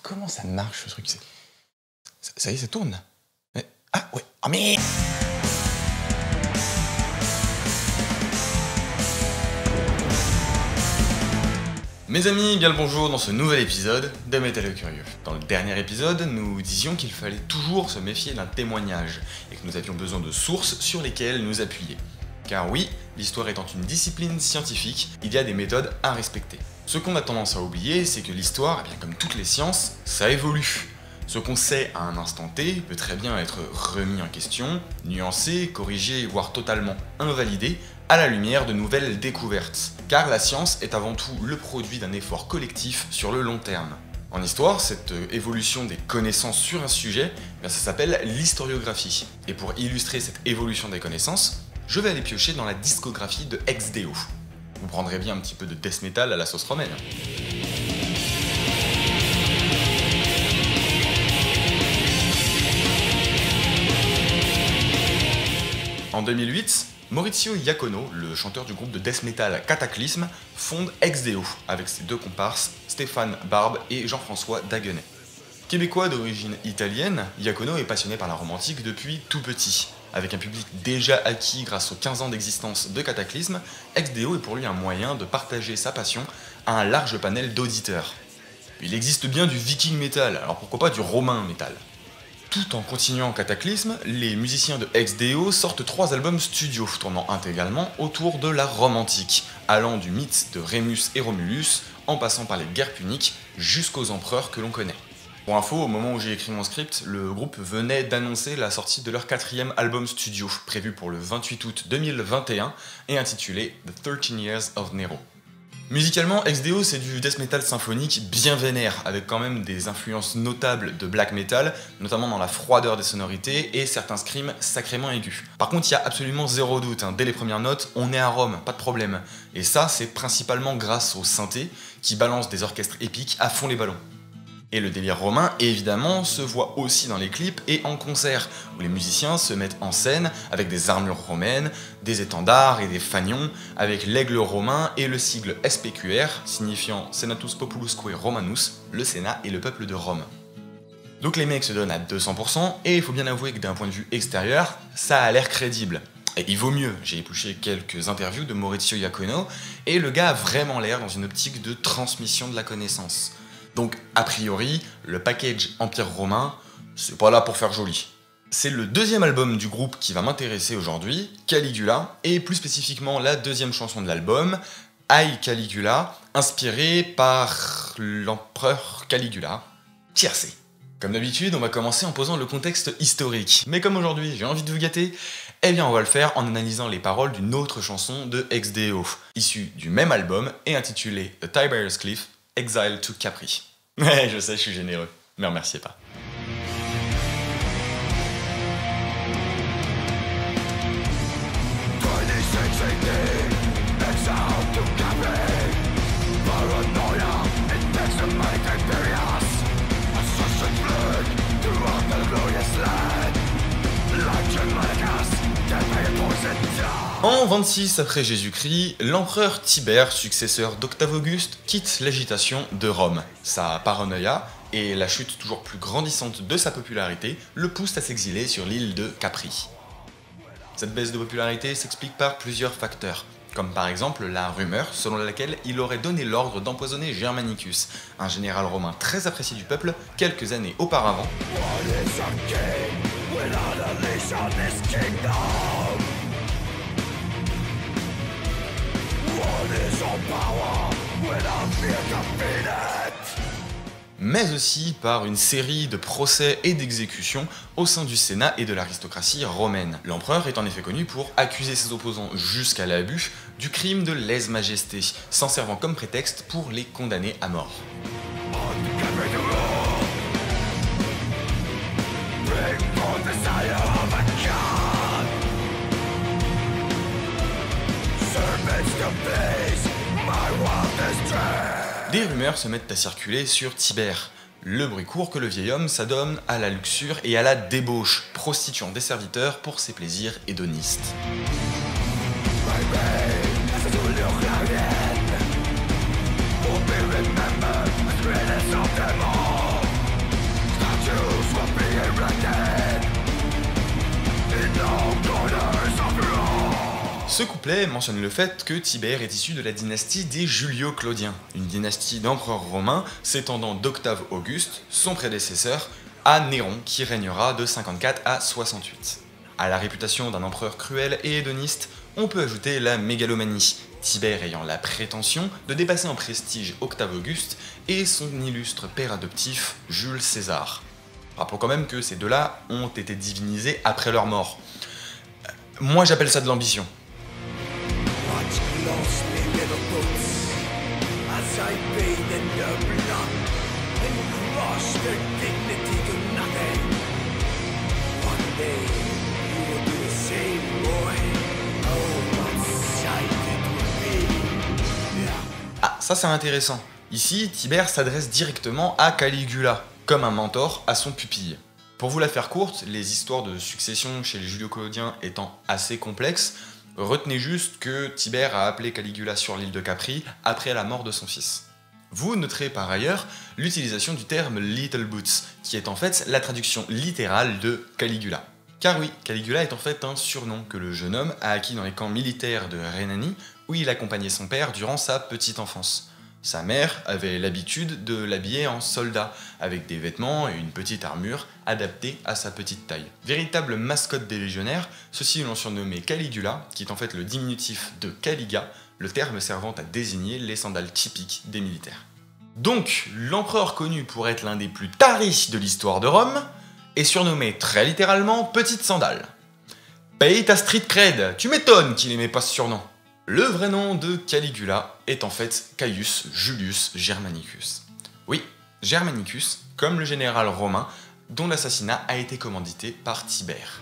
comment ça marche ce truc? Ça y est, ça tourne. Ah ouais, oh mais... Mes amis, bien le bonjour dans ce nouvel épisode de Métal Curieux. Dans le dernier épisode, nous disions qu'il fallait toujours se méfier d'un témoignage et que nous avions besoin de sources sur lesquelles nous appuyer. Car oui, l'histoire étant une discipline scientifique, il y a des méthodes à respecter. Ce qu'on a tendance à oublier, c'est que l'histoire, eh bien, comme toutes les sciences, ça évolue. Ce qu'on sait à un instant T peut très bien être remis en question, nuancé, corrigé, voire totalement invalidé à la lumière de nouvelles découvertes. Car la science est avant tout le produit d'un effort collectif sur le long terme. En histoire, cette évolution des connaissances sur un sujet, ça s'appelle l'historiographie. Et pour illustrer cette évolution des connaissances, je vais aller piocher dans la discographie de XDO. Vous prendrez bien un petit peu de death metal à la sauce romaine. En 2008, Maurizio Iacono, le chanteur du groupe de death metal Cataclysme, fonde XDO avec ses deux comparses Stéphane Barbe et Jean-François Daguenet. Québécois d'origine italienne, Iacono est passionné par la romantique depuis tout petit. Avec un public déjà acquis grâce aux 15 ans d'existence de Cataclysme, XDO est pour lui un moyen de partager sa passion à un large panel d'auditeurs. Il existe bien du viking metal, alors pourquoi pas du romain metal? Tout en continuant Cataclysme, les musiciens de XDO sortent 3 albums studio, tournant intégralement autour de la Rome antique, allant du mythe de Rémus et Romulus, en passant par les guerres puniques, jusqu'aux empereurs que l'on connaît. Pour info, au moment où j'ai écrit mon script, le groupe venait d'annoncer la sortie de leur 4e album studio, prévu pour le 28 août 2021, et intitulé The 13 Years of Nero. Musicalement, XDO c'est du death metal symphonique bien vénère, avec quand même des influences notables de black metal, notamment dans la froideur des sonorités et certains screams sacrément aigus. Par contre, il y a absolument zéro doute, dès les premières notes, on est à Rome, pas de problème. Et ça, c'est principalement grâce au synthé, qui balance des orchestres épiques à fond les ballons. Et le délire romain, évidemment, se voit aussi dans les clips et en concert, où les musiciens se mettent en scène avec des armures romaines, des étendards et des fanions, avec l'aigle romain et le sigle SPQR, signifiant Senatus Populusque Romanus, le Sénat et le peuple de Rome. Donc les mecs se donnent à 200%, et il faut bien avouer que d'un point de vue extérieur, ça a l'air crédible. Et il vaut mieux, j'ai épluché quelques interviews de Maurizio Iacono, et le gars a vraiment l'air dans une optique de transmission de la connaissance. Donc, a priori, le package Empire romain, c'est pas là pour faire joli. C'est le 2e album du groupe qui va m'intéresser aujourd'hui, Caligula, et plus spécifiquement la 2e chanson de l'album, I Caligula, inspirée par l'empereur Caligula, tiercé. Comme d'habitude, on va commencer en posant le contexte historique. Mais comme aujourd'hui j'ai envie de vous gâter, eh bien on va le faire en analysant les paroles d'une autre chanson de XDO, issue du même album et intitulée A Tiberius Cliff, Exile to Capri. Ouais, je sais, je suis généreux, mais remerciez pas. En 26 après Jésus-Christ, l'empereur Tibère, successeur d'Octave Auguste, quitte l'agitation de Rome. Sa paranoïa et la chute toujours plus grandissante de sa popularité le poussent à s'exiler sur l'île de Capri. Cette baisse de popularité s'explique par plusieurs facteurs, comme par exemple la rumeur selon laquelle il aurait donné l'ordre d'empoisonner Germanicus, un général romain très apprécié du peuple, quelques années auparavant. Mais aussi par une série de procès et d'exécutions au sein du Sénat et de l'aristocratie romaine. L'empereur est en effet connu pour accuser ses opposants jusqu'à l'abus du crime de lèse-majesté, s'en servant comme prétexte pour les condamner à mort. Des rumeurs se mettent à circuler sur Tibère. Le bruit court que le vieil homme s'adonne à la luxure et à la débauche, prostituant des serviteurs pour ses plaisirs hédonistes. Ce couplet mentionne le fait que Tibère est issu de la dynastie des Julio-Claudiens, une dynastie d'empereurs romains s'étendant d'Octave Auguste, son prédécesseur, à Néron qui régnera de 54 à 68. À la réputation d'un empereur cruel et hédoniste, on peut ajouter la mégalomanie, Tibère ayant la prétention de dépasser en prestige Octave Auguste et son illustre père adoptif Jules César. Rappelons quand même que ces deux-là ont été divinisés après leur mort. Moi j'appelle ça de l'ambition. Ah, ça c'est intéressant. Ici, Tibère s'adresse directement à Caligula, comme un mentor à son pupille. Pour vous la faire courte, les histoires de succession chez les Julio-Claudiens étant assez complexes, retenez juste que Tibère a appelé Caligula sur l'île de Capri après la mort de son fils. Vous noterez par ailleurs l'utilisation du terme Little Boots, qui est en fait la traduction littérale de Caligula. Car oui, Caligula est en fait un surnom que le jeune homme a acquis dans les camps militaires de Rhénanie, où il accompagnait son père durant sa petite enfance. Sa mère avait l'habitude de l'habiller en soldat, avec des vêtements et une petite armure adaptée à sa petite taille. Véritable mascotte des légionnaires, ceux-ci l'ont surnommé Caligula, qui est en fait le diminutif de Caliga, le terme servant à désigner les sandales typiques des militaires. Donc, l'empereur connu pour être l'un des plus taris de l'histoire de Rome est surnommé très littéralement Petite Sandale. Paye ta street cred, tu m'étonnes qu'il aimait pas ce surnom. Le vrai nom de Caligula est en fait Caius Julius Germanicus. Oui, Germanicus, comme le général romain, dont l'assassinat a été commandité par Tibère.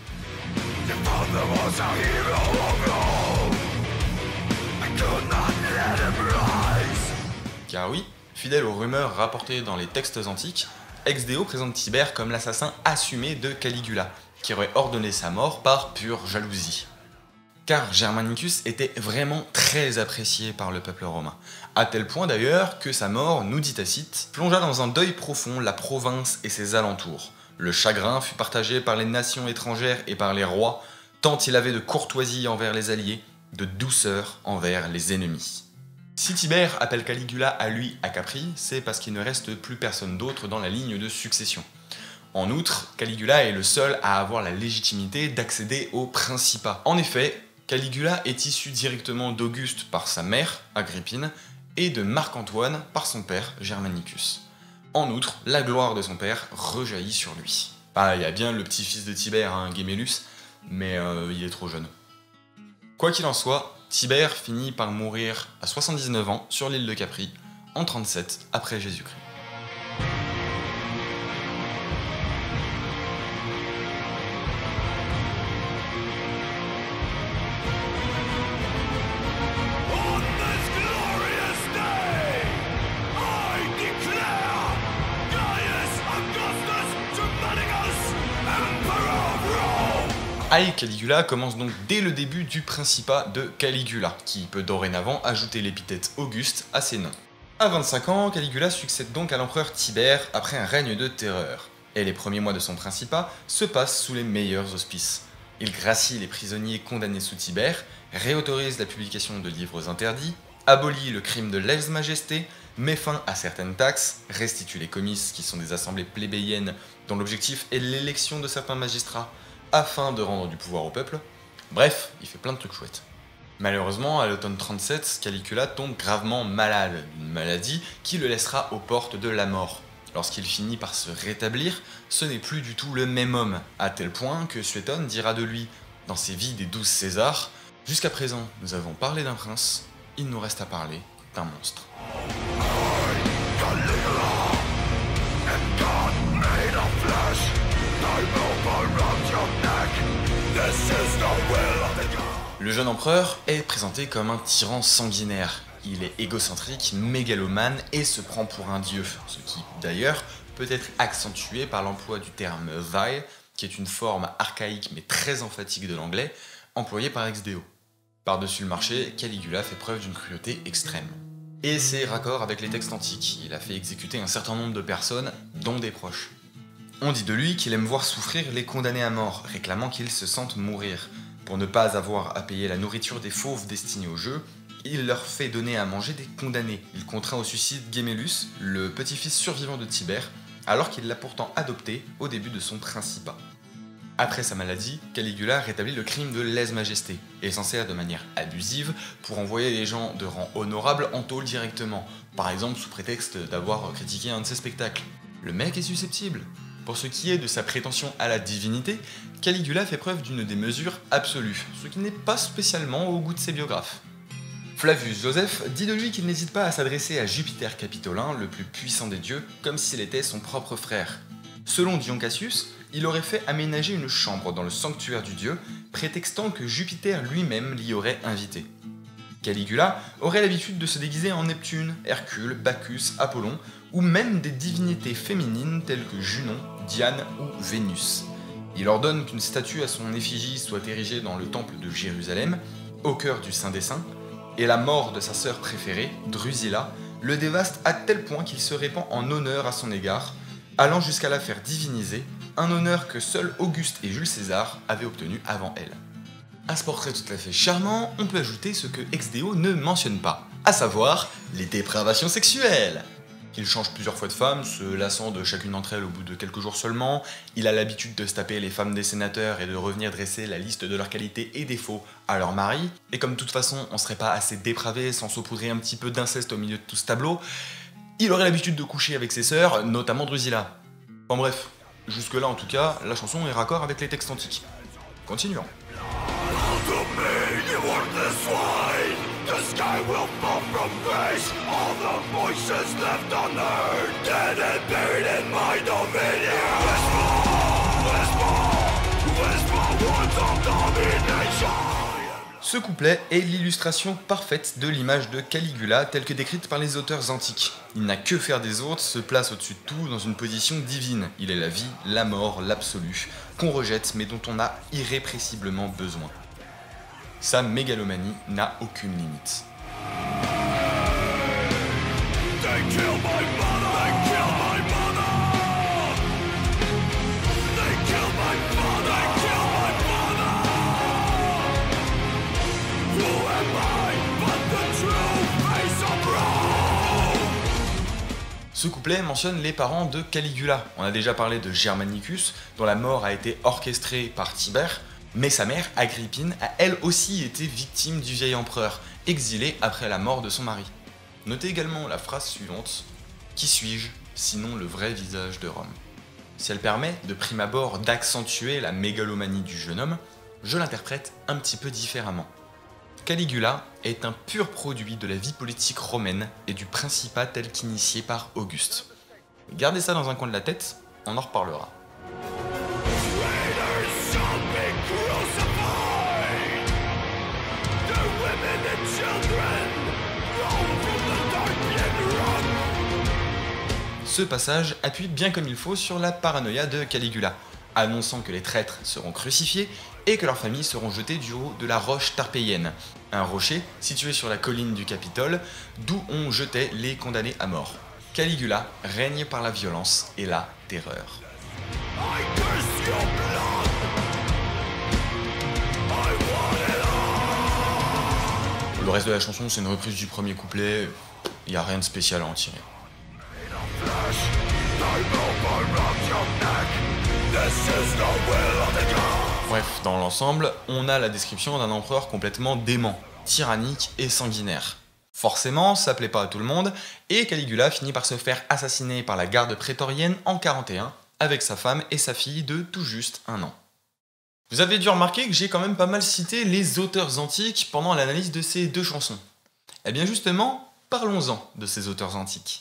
Car oui, fidèle aux rumeurs rapportées dans les textes antiques, Exdeo présente Tibère comme l'assassin assumé de Caligula, qui aurait ordonné sa mort par pure jalousie. Car Germanicus était vraiment très apprécié par le peuple romain, à tel point d'ailleurs que sa mort, nous dit Tacite, plongea dans un deuil profond la province et ses alentours. Le chagrin fut partagé par les nations étrangères et par les rois, tant il avait de courtoisie envers les alliés, de douceur envers les ennemis. Si Tibère appelle Caligula à lui à Capri, c'est parce qu'il ne reste plus personne d'autre dans la ligne de succession. En outre, Caligula est le seul à avoir la légitimité d'accéder au principat. En effet, Caligula est issu directement d'Auguste par sa mère, Agrippine, et de Marc-Antoine par son père, Germanicus. En outre, la gloire de son père rejaillit sur lui. Il y a bien le petit-fils de Tibère, Gemellus, mais il est trop jeune. Quoi qu'il en soit, Tibère finit par mourir à 79 ans sur l'île de Capri, en 37 après Jésus-Christ. Caligula commence donc dès le début du principat de Caligula, qui peut dorénavant ajouter l'épithète Auguste à ses noms. À 25 ans, Caligula succède donc à l'empereur Tibère après un règne de terreur, et les premiers mois de son principat se passent sous les meilleurs auspices. Il gracie les prisonniers condamnés sous Tibère, réautorise la publication de livres interdits, abolit le crime de lèse-majesté, met fin à certaines taxes, restitue les comices qui sont des assemblées plébéiennes dont l'objectif est l'élection de certains magistrats, afin de rendre du pouvoir au peuple. Bref, il fait plein de trucs chouettes. Malheureusement, à l'automne 37, Caligula tombe gravement malade, d'une maladie qui le laissera aux portes de la mort. Lorsqu'il finit par se rétablir, ce n'est plus du tout le même homme, à tel point que Suétone dira de lui, dans ses vies des 12 Césars, « Jusqu'à présent, nous avons parlé d'un prince, il nous reste à parler d'un monstre. » Le jeune empereur est présenté comme un tyran sanguinaire. Il est égocentrique, mégalomane et se prend pour un dieu, ce qui, d'ailleurs, peut être accentué par l'emploi du terme « vile », qui est une forme archaïque mais très emphatique de l'anglais, employée par Exdeo. Par-dessus le marché, Caligula fait preuve d'une cruauté extrême. Et c'est raccord avec les textes antiques, il a fait exécuter un certain nombre de personnes, dont des proches. On dit de lui qu'il aime voir souffrir les condamnés à mort, réclamant qu'ils se sentent mourir. Pour ne pas avoir à payer la nourriture des fauves destinés au jeu, il leur fait donner à manger des condamnés. Il contraint au suicide Gemellus, le petit-fils survivant de Tibère, alors qu'il l'a pourtant adopté au début de son principat. Après sa maladie, Caligula rétablit le crime de lèse-majesté, et s'en sert de manière abusive pour envoyer les gens de rang honorable en tôle directement, par exemple sous prétexte d'avoir critiqué un de ses spectacles. Le mec est susceptible. Pour ce qui est de sa prétention à la divinité, Caligula fait preuve d'une démesure absolue, ce qui n'est pas spécialement au goût de ses biographes. Flavius Joseph dit de lui qu'il n'hésite pas à s'adresser à Jupiter Capitolin, le plus puissant des dieux, comme s'il était son propre frère. Selon Dion Cassius, il aurait fait aménager une chambre dans le sanctuaire du dieu, prétextant que Jupiter lui-même l'y aurait invité. Caligula aurait l'habitude de se déguiser en Neptune, Hercule, Bacchus, Apollon, ou même des divinités féminines telles que Junon, Diane ou Vénus. Il ordonne qu'une statue à son effigie soit érigée dans le temple de Jérusalem, au cœur du Saint des Saints, et la mort de sa sœur préférée, Drusilla, le dévaste à tel point qu'il se répand en honneur à son égard, allant jusqu'à la faire diviniser, un honneur que seuls Auguste et Jules César avaient obtenu avant elle. À ce portrait tout à fait charmant, on peut ajouter ce que XDO ne mentionne pas, à savoir les dépravations sexuelles. Il change plusieurs fois de femme, se lassant de chacune d'entre elles au bout de quelques jours seulement. Il a l'habitude de se taper les femmes des sénateurs et de revenir dresser la liste de leurs qualités et défauts à leur mari. Et comme de toute façon, on serait pas assez dépravé sans saupoudrer un petit peu d'inceste au milieu de tout ce tableau, il aurait l'habitude de coucher avec ses sœurs, notamment Drusilla. Enfin bref, jusque-là en tout cas, la chanson est raccord avec les textes antiques. Continuons. The sky will fall from grace, all the voices left unheard, dead and buried in my dominion. Whisper words of domination. Ce couplet est l'illustration parfaite de l'image de Caligula telle que décrite par les auteurs antiques. Il n'a que faire des autres, se place au-dessus de tout dans une position divine. Il est la vie, la mort, l'absolu, qu'on rejette mais dont on a irrépressiblement besoin. Sa mégalomanie n'a aucune limite. Ce couplet mentionne les parents de Caligula. On a déjà parlé de Germanicus, dont la mort a été orchestrée par Tibère, mais sa mère, Agrippine, a elle aussi été victime du vieil empereur, exilé après la mort de son mari. Notez également la phrase suivante « Qui suis-je, sinon le vrai visage de Rome ?» Si elle permet, de prime abord, d'accentuer la mégalomanie du jeune homme, je l'interprète un petit peu différemment. Caligula est un pur produit de la vie politique romaine et du principat tel qu'initié par Auguste. Gardez ça dans un coin de la tête, on en reparlera. Ce passage appuie bien comme il faut sur la paranoïa de Caligula, annonçant que les traîtres seront crucifiés et que leurs familles seront jetées du haut de la roche tarpéienne, un rocher situé sur la colline du Capitole, d'où on jetait les condamnés à mort. Caligula règne par la violence et la terreur. Le reste de la chanson, c'est une reprise du premier couplet, il n'y a rien de spécial à en tirer. Bref, dans l'ensemble, on a la description d'un empereur complètement dément, tyrannique et sanguinaire. Forcément, ça plaît pas à tout le monde, et Caligula finit par se faire assassiner par la garde prétorienne en 41, avec sa femme et sa fille de tout juste 1 an. Vous avez dû remarquer que j'ai quand même pas mal cité les auteurs antiques pendant l'analyse de ces deux chansons. Eh bien justement, parlons-en de ces auteurs antiques.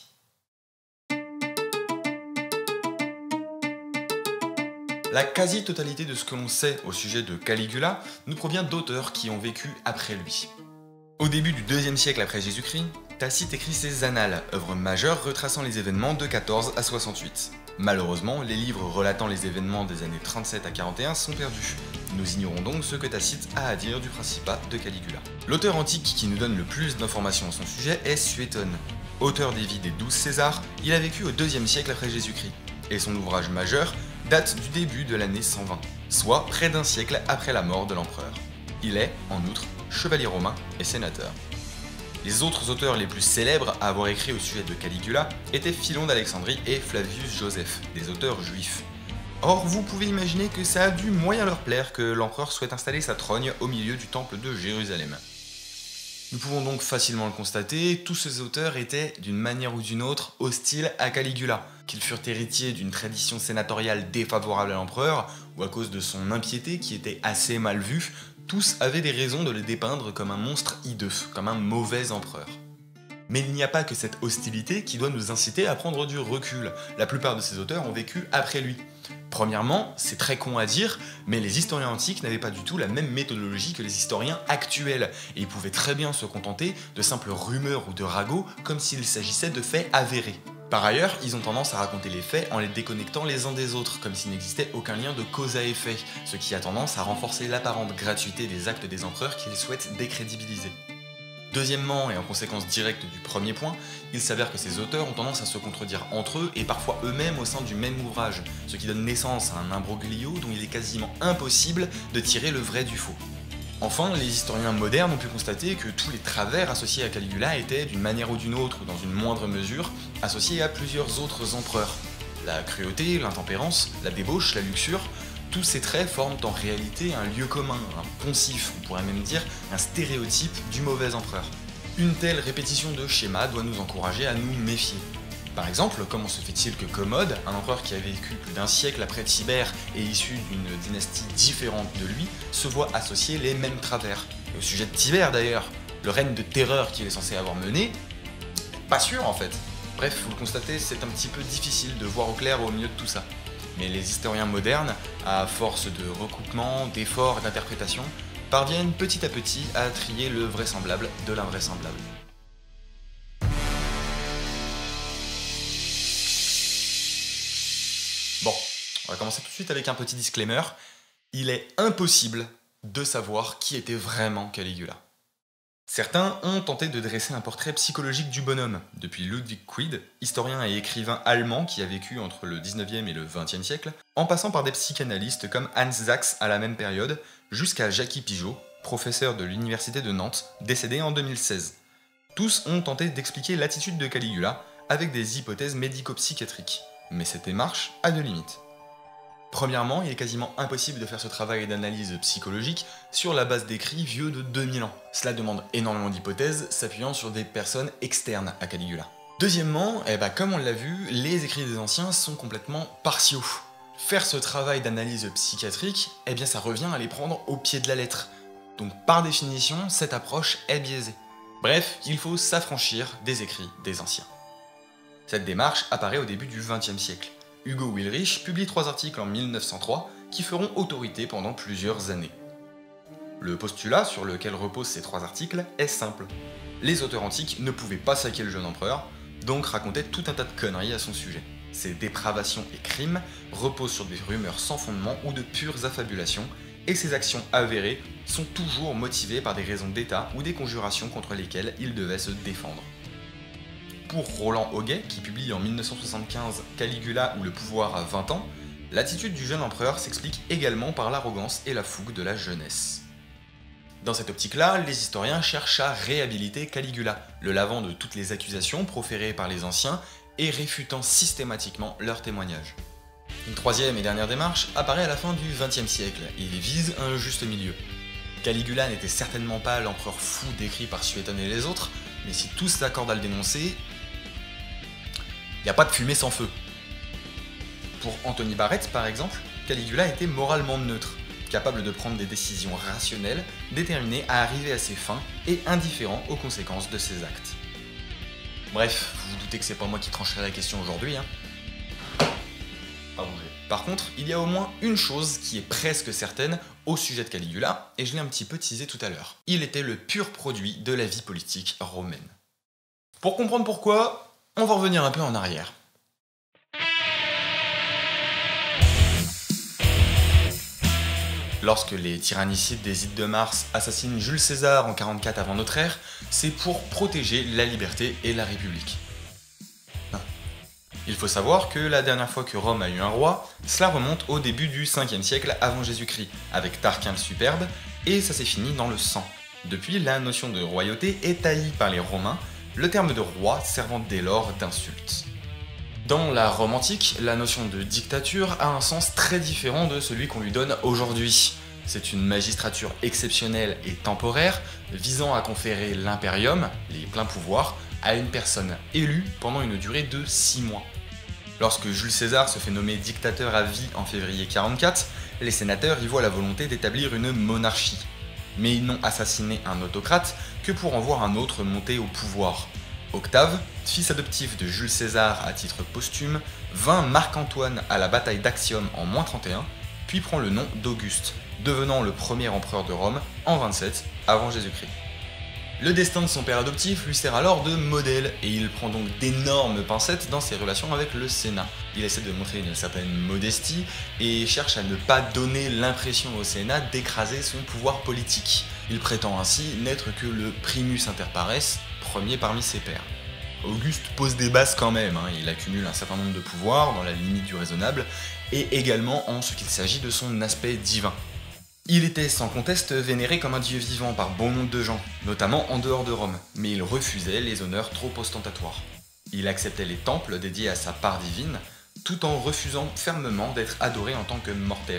La quasi-totalité de ce que l'on sait au sujet de Caligula nous provient d'auteurs qui ont vécu après lui. Au début du IIe siècle après Jésus-Christ, Tacite écrit ses Annales, œuvre majeure retraçant les événements de 14 à 68. Malheureusement, les livres relatant les événements des années 37 à 41 sont perdus. Nous ignorons donc ce que Tacite a à dire du principat de Caligula. L'auteur antique qui nous donne le plus d'informations à son sujet est Suétone. Auteur des vies des 12 Césars, il a vécu au IIe siècle après Jésus-Christ, et son ouvrage majeur date du début de l'année 120, soit près d'un siècle après la mort de l'empereur. Il est, en outre, chevalier romain et sénateur. Les autres auteurs les plus célèbres à avoir écrit au sujet de Caligula étaient Philon d'Alexandrie et Flavius Joseph, des auteurs juifs. Or, vous pouvez imaginer que ça a dû moyen leur plaire que l'empereur souhaite installer sa trogne au milieu du temple de Jérusalem. Nous pouvons donc facilement le constater, tous ces auteurs étaient, d'une manière ou d'une autre, hostiles à Caligula. Qu'ils furent héritiers d'une tradition sénatoriale défavorable à l'empereur, ou à cause de son impiété qui était assez mal vue, tous avaient des raisons de le dépeindre comme un monstre hideux, comme un mauvais empereur. Mais il n'y a pas que cette hostilité qui doit nous inciter à prendre du recul. La plupart de ces auteurs ont vécu après lui. Premièrement, c'est très con à dire, mais les historiens antiques n'avaient pas du tout la même méthodologie que les historiens actuels, et ils pouvaient très bien se contenter de simples rumeurs ou de ragots comme s'il s'agissait de faits avérés. Par ailleurs, ils ont tendance à raconter les faits en les déconnectant les uns des autres, comme s'il n'existait aucun lien de cause à effet, ce qui a tendance à renforcer l'apparente gratuité des actes des empereurs qu'ils souhaitent décrédibiliser. Deuxièmement, et en conséquence directe du premier point, il s'avère que ces auteurs ont tendance à se contredire entre eux et parfois eux-mêmes au sein du même ouvrage, ce qui donne naissance à un imbroglio dont il est quasiment impossible de tirer le vrai du faux. Enfin, les historiens modernes ont pu constater que tous les travers associés à Caligula étaient, d'une manière ou d'une autre, ou dans une moindre mesure, associés à plusieurs autres empereurs. La cruauté, l'intempérance, la débauche, la luxure, tous ces traits forment en réalité un lieu commun, un poncif, on pourrait même dire un stéréotype du mauvais empereur. Une telle répétition de schémas doit nous encourager à nous méfier. Par exemple, comment se fait-il que Commode, un empereur qui a vécu plus d'un siècle après Tibère et issu d'une dynastie différente de lui, se voit associer les mêmes travers? Et au sujet de Tibère d'ailleurs, le règne de terreur qu'il est censé avoir mené, pas sûr en fait. Bref, vous le constatez, c'est un petit peu difficile de voir au clair au milieu de tout ça. Mais les historiens modernes, à force de recoupement, d'efforts et d'interprétation, parviennent petit à petit à trier le vraisemblable de l'invraisemblable. Bon, on va commencer tout de suite avec un petit disclaimer. Il est impossible de savoir qui était vraiment Caligula. Certains ont tenté de dresser un portrait psychologique du bonhomme, depuis Ludwig Quid, historien et écrivain allemand qui a vécu entre le 19e et le 20e siècle, en passant par des psychanalystes comme Hans Sachs à la même période, jusqu'à Jackie Pigeot, professeur de l'université de Nantes, décédé en 2016. Tous ont tenté d'expliquer l'attitude de Caligula avec des hypothèses médico-psychiatriques, mais cette démarche a deux limites. Premièrement, il est quasiment impossible de faire ce travail d'analyse psychologique sur la base d'écrits vieux de 2000 ans. Cela demande énormément d'hypothèses s'appuyant sur des personnes externes à Caligula. Deuxièmement, comme on l'a vu, les écrits des anciens sont complètement partiaux. Faire ce travail d'analyse psychiatrique, ça revient à les prendre au pied de la lettre. Donc par définition, cette approche est biaisée. Bref, il faut s'affranchir des écrits des anciens. Cette démarche apparaît au début du XXe siècle. Hugo Willrich publie 3 articles en 1903 qui feront autorité pendant plusieurs années. Le postulat sur lequel reposent ces 3 articles est simple. Les auteurs antiques ne pouvaient pas saquer le jeune empereur, donc racontaient tout un tas de conneries à son sujet. Ces dépravations et crimes reposent sur des rumeurs sans fondement ou de pures affabulations, et ces actions avérées sont toujours motivées par des raisons d'État ou des conjurations contre lesquelles ils devaient se défendre. Pour Roland Hoguet, qui publie en 1975 Caligula ou le pouvoir à 20 ans, l'attitude du jeune empereur s'explique également par l'arrogance et la fougue de la jeunesse. Dans cette optique-là, les historiens cherchent à réhabiliter Caligula, le lavant de toutes les accusations proférées par les anciens et réfutant systématiquement leurs témoignages. Une troisième et dernière démarche apparaît à la fin du XXe siècle et vise un juste milieu. Caligula n'était certainement pas l'empereur fou décrit par Suétone et les autres, mais si tous s'accordent à le dénoncer, il n'y a pas de fumée sans feu. Pour Anthony Barrett, par exemple, Caligula était moralement neutre, capable de prendre des décisions rationnelles, déterminé à arriver à ses fins et indifférent aux conséquences de ses actes. Bref, vous vous doutez que c'est pas moi qui trancherai la question aujourd'hui, hein. Pas bouger. Par contre, il y a au moins une chose qui est presque certaine au sujet de Caligula, et je l'ai un petit peu teasé tout à l'heure. Il était le pur produit de la vie politique romaine. Pour comprendre pourquoi, on va revenir un peu en arrière. Lorsque les tyrannicides des Ides de Mars assassinent Jules César en 44 avant notre ère, c'est pour protéger la liberté et la République. Il faut savoir que la dernière fois que Rome a eu un roi, cela remonte au début du 5e siècle avant Jésus-Christ, avec Tarquin le Superbe, et ça s'est fini dans le sang. Depuis, la notion de royauté est haïe par les Romains, le terme de roi servant dès lors d'insulte. Dans la Rome antique, la notion de dictature a un sens très différent de celui qu'on lui donne aujourd'hui. C'est une magistrature exceptionnelle et temporaire, visant à conférer l'imperium, les pleins pouvoirs, à une personne élue pendant une durée de 6 mois. Lorsque Jules César se fait nommer dictateur à vie en février 44, les sénateurs y voient la volonté d'établir une monarchie. Mais ils n'ont assassiné un autocrate que pour en voir un autre monter au pouvoir. Octave, fils adoptif de Jules César à titre posthume, vainc Marc-Antoine à la bataille d'Actium en -31, puis prend le nom d'Auguste, devenant le premier empereur de Rome en 27 avant Jésus-Christ. Le destin de son père adoptif lui sert alors de modèle, et il prend donc d'énormes pincettes dans ses relations avec le Sénat. Il essaie de montrer une certaine modestie, et cherche à ne pas donner l'impression au Sénat d'écraser son pouvoir politique. Il prétend ainsi n'être que le primus inter pares, premier parmi ses pairs. Auguste pose des bases quand même, il accumule un certain nombre de pouvoirs dans la limite du raisonnable, et également en ce qu'il s'agit de son aspect divin. Il était sans conteste vénéré comme un dieu vivant par bon nombre de gens, notamment en dehors de Rome, mais il refusait les honneurs trop ostentatoires. Il acceptait les temples dédiés à sa part divine, tout en refusant fermement d'être adoré en tant que mortel.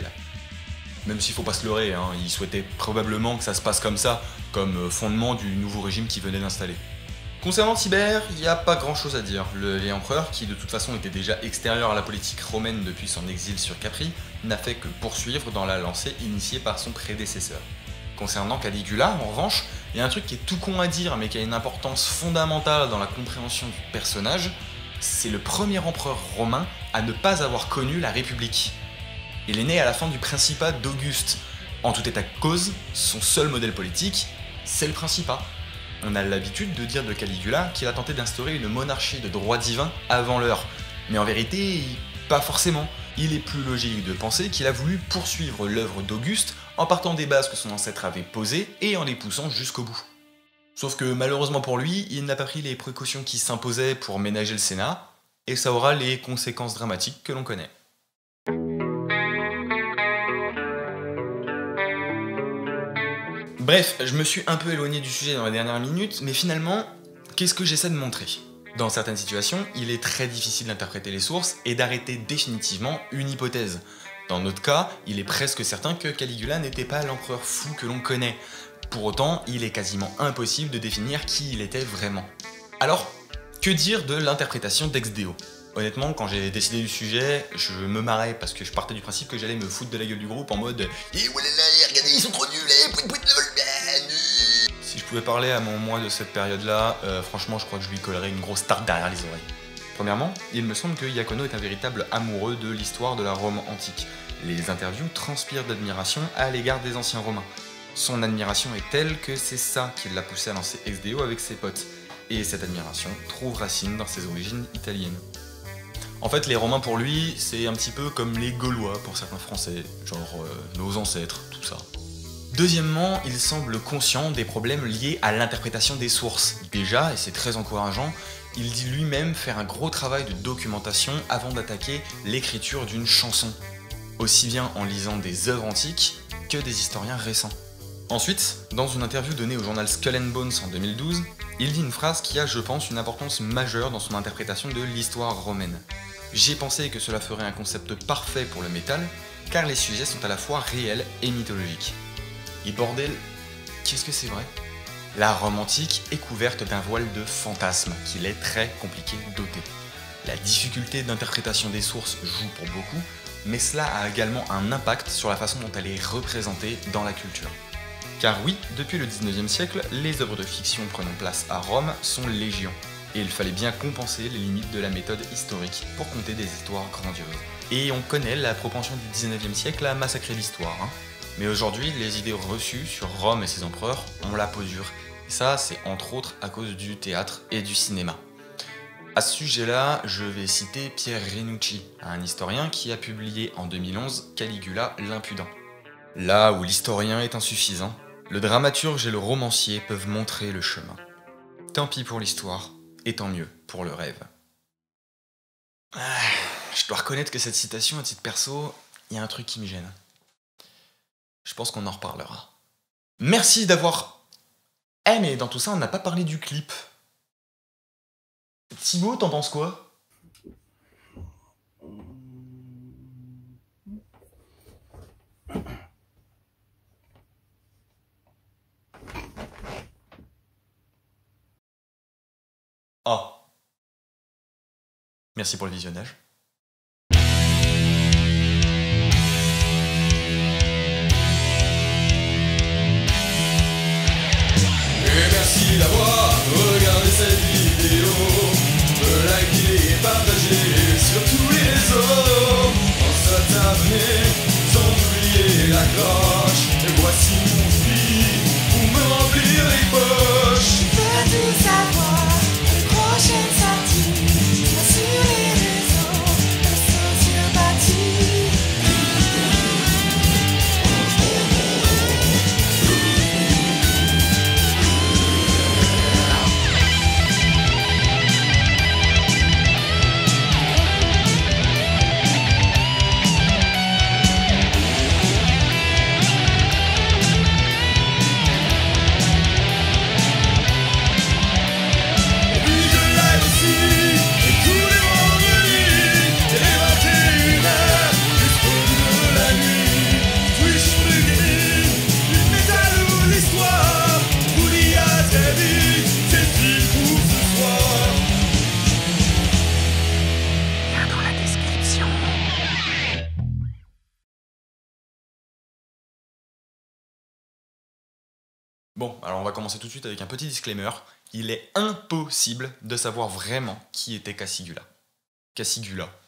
Même s'il faut pas se leurrer, il souhaitait probablement que ça se passe comme ça, comme fondement du nouveau régime qu'il venait d'installer. Concernant Tibère, il n'y a pas grand chose à dire. Le vieil empereur, qui de toute façon était déjà extérieur à la politique romaine depuis son exil sur Capri, n'a fait que poursuivre dans la lancée initiée par son prédécesseur. Concernant Caligula, en revanche, il y a un truc qui est tout con à dire mais qui a une importance fondamentale dans la compréhension du personnage, c'est le premier empereur romain à ne pas avoir connu la République. Il est né à la fin du principat d'Auguste. En tout état de cause, son seul modèle politique, c'est le principat. On a l'habitude de dire de Caligula qu'il a tenté d'instaurer une monarchie de droit divin avant l'heure, mais en vérité, pas forcément. Il est plus logique de penser qu'il a voulu poursuivre l'œuvre d'Auguste en partant des bases que son ancêtre avait posées et en les poussant jusqu'au bout. Sauf que malheureusement pour lui, il n'a pas pris les précautions qui s'imposaient pour ménager le Sénat, et ça aura les conséquences dramatiques que l'on connaît. Bref, je me suis un peu éloigné du sujet dans les dernières minutes, mais finalement, qu'est-ce que j'essaie de montrer ? Dans certaines situations, il est très difficile d'interpréter les sources et d'arrêter définitivement une hypothèse. Dans notre cas, il est presque certain que Caligula n'était pas l'empereur fou que l'on connaît. Pour autant, il est quasiment impossible de définir qui il était vraiment. Alors, que dire de l'interprétation d'Ex Deo ? Honnêtement, quand j'ai décidé du sujet, je me marrais parce que je partais du principe que j'allais me foutre de la gueule du groupe en mode « Eh voilà, regardez, ils sont trop nuls, Si je pouvais parler à mon moi de cette période-là, franchement, je crois que je lui collerais une grosse tarte derrière les oreilles. Premièrement, il me semble que Iacono est un véritable amoureux de l'histoire de la Rome antique. Les interviews transpirent d'admiration à l'égard des anciens Romains. Son admiration est telle que c'est ça qui l'a poussé à lancer Ex Deo avec ses potes. Et cette admiration trouve racine dans ses origines italiennes. En fait, les Romains pour lui, c'est un petit peu comme les Gaulois pour certains Français, genre nos ancêtres, tout ça. Deuxièmement, il semble conscient des problèmes liés à l'interprétation des sources. Déjà, et c'est très encourageant, il dit lui-même faire un gros travail de documentation avant d'attaquer l'écriture d'une chanson, aussi bien en lisant des œuvres antiques que des historiens récents. Ensuite, dans une interview donnée au journal Skull and Bones en 2012, il dit une phrase qui a, je pense, une importance majeure dans son interprétation de l'histoire romaine. J'ai pensé que cela ferait un concept parfait pour le métal, car les sujets sont à la fois réels et mythologiques. Et bordel, qu'est-ce que c'est vrai ? La Rome antique est couverte d'un voile de fantasmes qu'il est très compliqué d'ôter. La difficulté d'interprétation des sources joue pour beaucoup, mais cela a également un impact sur la façon dont elle est représentée dans la culture. Car oui, depuis le 19e siècle, les œuvres de fiction prenant place à Rome sont légion, et il fallait bien compenser les limites de la méthode historique pour conter des histoires grandioses. Et on connaît la propension du 19e siècle à massacrer l'histoire, Mais aujourd'hui, les idées reçues sur Rome et ses empereurs ont la peau dure. Et ça, c'est entre autres à cause du théâtre et du cinéma. À ce sujet-là, je vais citer Pierre Renucci, un historien qui a publié en 2011 Caligula l'impudent. Là où l'historien est insuffisant, le dramaturge et le romancier peuvent montrer le chemin. Tant pis pour l'histoire, et tant mieux pour le rêve. Je dois reconnaître que cette citation, à titre perso, il y a un truc qui me gêne. Je pense qu'on en reparlera. Merci d'avoir... Eh mais dans tout ça, on n'a pas parlé du clip. Thibaut, t'en penses quoi? Ah. Merci pour le visionnage. Et merci d'avoir regardé cette vidéo. Tu peux liker et partager sur tous les réseaux. Pense à t'abonner sans oublier la cloche. Et voici mon fil pour me remplir les poches. Tu peux tout savoir, la prochaine sortie, soit sur les réseaux, la sociopathie. Et puis je live aussi, et tous les vendredis, et les 21h jusqu'au bout de la nuit. Twitch, Plugin, une métal ou l'histoire. Vous dis à très vite, c'est fini pour ce soir. Lien dans la description. Bon, alors on va commencer tout de suite avec un petit disclaimer. Il est impossible de savoir vraiment qui était Cassigula. Cassigula.